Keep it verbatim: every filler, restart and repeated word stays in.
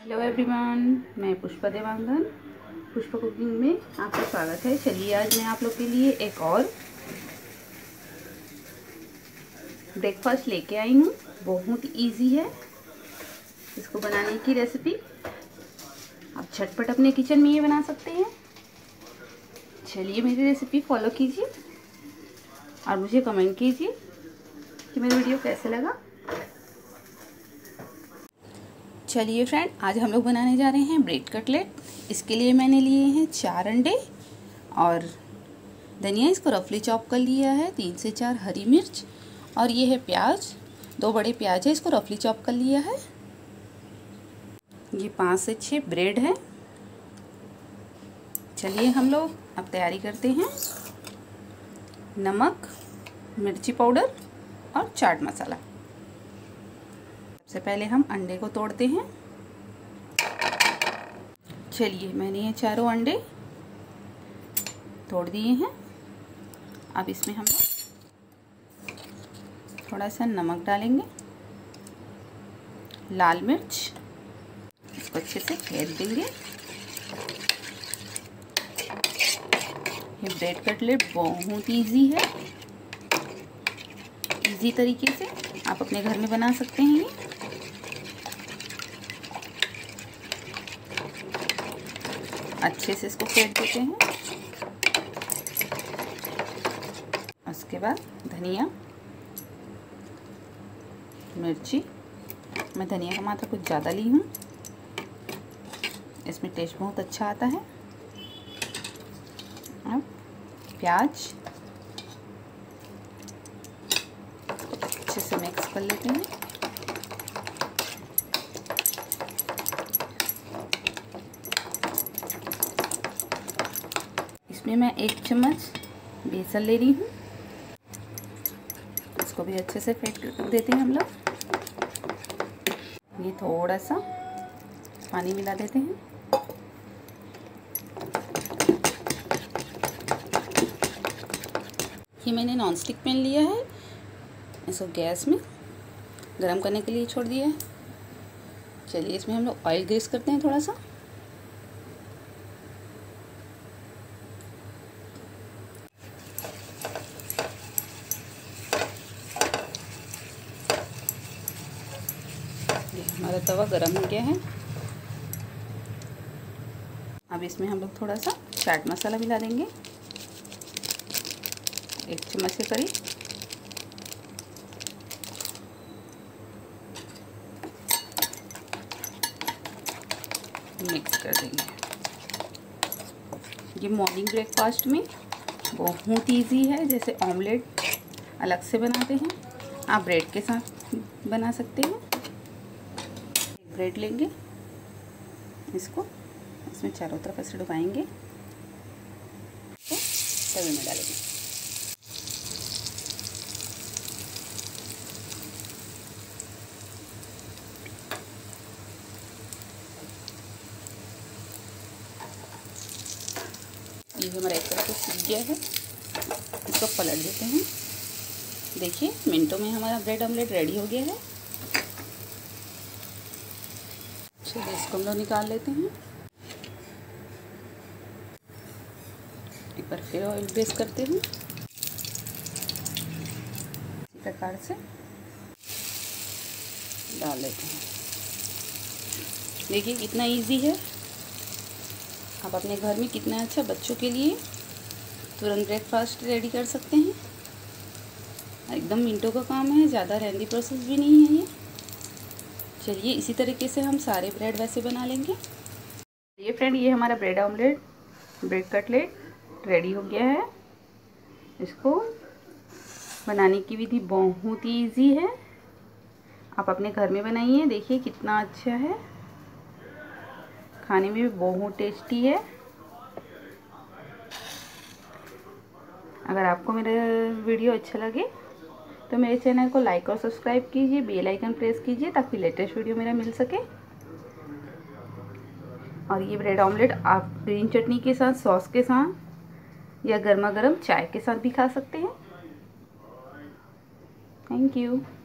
Hello everyone, मैं Pushpa Dewangan Pushpa cooking में आपका स्वागत है। चलिए आज मैं आप लोग के लिए एक और ब्रेकफास्ट लेके आई हूँ। बहुत इजी है इसको बनाने की रेसिपी। आप झटपट अपने किचन में ये बना सकते हैं। चलिए मेरी रेसिपी फॉलो कीजिए और मुझे कमेंट कीजिए कि मेरा वीडियो कैसे लगा। चलिए फ्रेंड, आज हम लोग बनाने जा रहे हैं ब्रेड कटलेट। इसके लिए मैंने लिए हैं चार अंडे और धनिया, इसको रफली चॉप कर लिया है। तीन से चार हरी मिर्च और ये है प्याज, दो बड़े प्याज है, इसको रफली चॉप कर लिया है। ये पाँच से छः ब्रेड है। चलिए हम लोग अब तैयारी करते हैं। नमक, मिर्ची पाउडर और चाट मसाला। सबसे पहले हम अंडे को तोड़ते हैं। चलिए मैंने ये चारों अंडे तोड़ दिए हैं। अब इसमें हम थोड़ा सा नमक डालेंगे, लाल मिर्च, इसको अच्छे से फेंट देंगे। ये ब्रेड कटलेट बहुत इजी है। इजी तरीके से आप अपने घर में बना सकते हैं। ये अच्छे से इसको फेंट देते हैं। उसके बाद धनिया, मिर्ची, मैं धनिया का मात्रा कुछ ज़्यादा ली हूँ, इसमें टेस्ट बहुत अच्छा आता है। अब प्याज अच्छे से मिक्स कर लेते हैं। इसमें मैं एक चम्मच बेसन ले रही हूँ, इसको भी अच्छे से फेंट कर देते हैं हम लोग। ये थोड़ा सा पानी मिला देते हैं। ये मैंने नॉन स्टिक पैन लिया है, इसको गैस में गरम करने के लिए छोड़ दिया है। चलिए इसमें हम लोग ऑयल ग्रीस करते हैं थोड़ा सा। हमारा तवा गरम हो गया है। अब इसमें हम लोग थोड़ा सा चाट मसाला मिला देंगे, एक चम्मच के करीब। मिक्स कर देंगे। ये मॉर्निंग ब्रेकफास्ट में बहुत इजी है। जैसे ऑमलेट अलग से बनाते हैं, आप ब्रेड के साथ बना सकते हैं। ब्रेड लेंगे, इसको इसमें चारों तरफ ऐसे डुबाएंगे, तो तवे में डालेंगे। ये हमारा एक तरफ से सीख गया है, इसको पलट देते हैं। देखिए मिनटों में हमारा ब्रेड ऑमलेट रेडी हो गया है। चलिए इसको हम लोग निकाल लेते हैं। एक बार फिर ऑयल ग्रीस करते हैं, इसी प्रकार से डाल लेते हैं। देखिए कितना इजी है। आप अपने घर में कितना अच्छा बच्चों के लिए तुरंत ब्रेकफास्ट रेडी कर सकते हैं। एकदम मिनटों का काम है, ज़्यादा लेंथी प्रोसेस भी नहीं है ये। चलिए इसी तरीके से हम सारे ब्रेड वैसे बना लेंगे। ये फ्रेंड, ये हमारा bread omelette bread cutlet ready हो गया है। इसको बनाने की विधि बहुत ही ईजी है। आप अपने घर में बनाइए, देखिए कितना अच्छा है, खाने में भी बहुत टेस्टी है। अगर आपको मेरा वीडियो अच्छा लगे तो मेरे चैनल को लाइक और सब्सक्राइब कीजिए, बेल आइकन प्रेस कीजिए ताकि लेटेस्ट वीडियो मेरा मिल सके। और ये ब्रेड ऑमलेट आप ग्रीन चटनी के साथ, सॉस के साथ या गर्मा गर्म चाय के साथ भी खा सकते हैं। Thank you.